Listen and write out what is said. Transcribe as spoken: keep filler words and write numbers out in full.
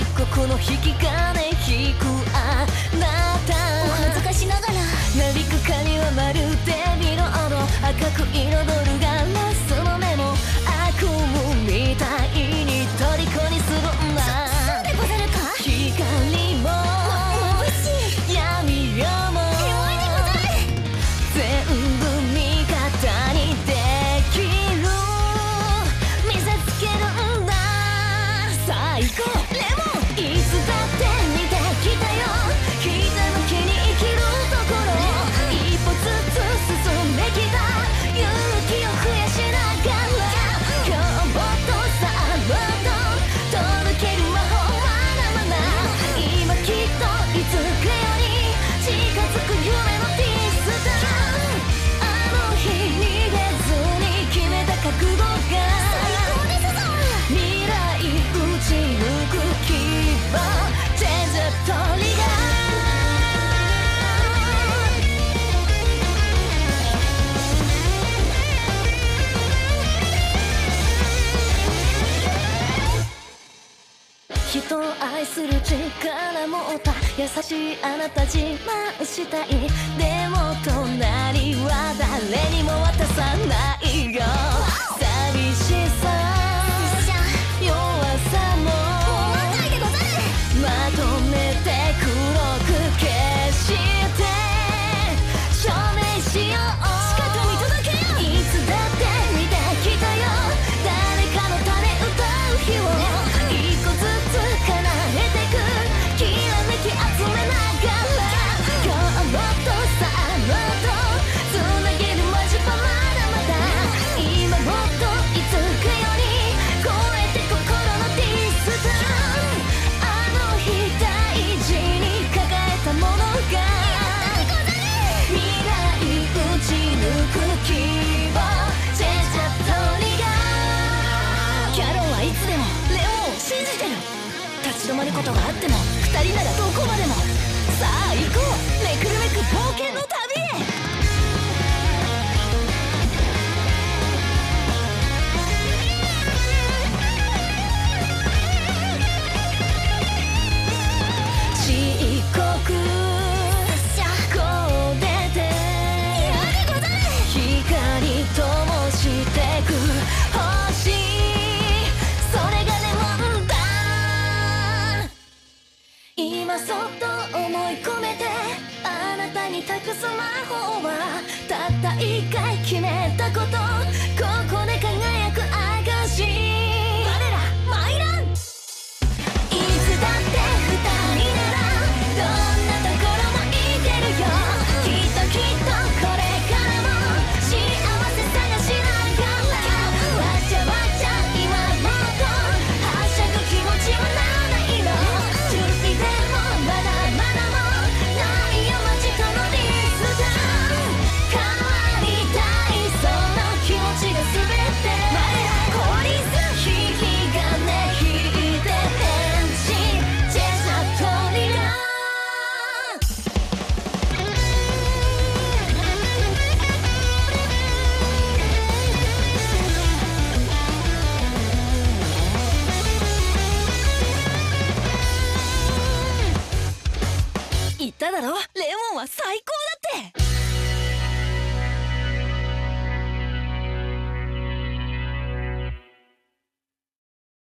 刻の引き金引くあなた、 お恥ずかしながらなびく髪はまるでビロード、赤く彩るガラスの目も悪夢みたいに虜にするんだ。 そうでござるか。 光も眩しい闇夜も弱いでござる。 全部味方にできる、見せつけるんだ。さあ行こうレモン、いつだって見てきたよ、ひたむきに生きるところ、一歩ずつ進んできた勇気を増やしながら、今日もっとさあもっと届ける魔法まだまだ、今きっといつかより近づく夢のティスター、あの日逃げずに決めた覚悟が最高ですぞ。 未来打ち抜く希望、チェンジトリガー。人を愛する力持った優しいあなた自慢したい、でも隣は誰にも渡さないよ。寂しさ弱さも若いでござる。 まとめて黒く消して証明しよう、 近くに届けよう。 いつだって見てきたよ、誰かの種歌う日を一個ずつ叶えてく、きらめき集めながら、今日もっとさあもっとつなげるマジパまだまだ、今もっといつかより超えて心のディスター、あの日大事に抱えたものが未来打ち抜く希望、チェンジャートリガー。キャロンはいつでもレオンを信じてる、立ち止まることがあっても二人ならどこまでも、さあ行こうめくるめく冒険の旅へ。漆黒こう出て光灯してく星、それがレモンだ。今そっと思い込めてあなたに託す魔法は、たった一回決めたこと、ここで輝く証、我らマイラン、いつだって二人ならどんなところもいけるよ、きっときっとこれからも幸せ探しながら、わちゃわちゃ今もっとはしゃぐ気持ちはないの、準備でもまだまだもないよマジとのリスター、変わりたいその気持ちが全て我らコリス、引き金引いて変身、チェスナトリガー。言っただろレモンは最高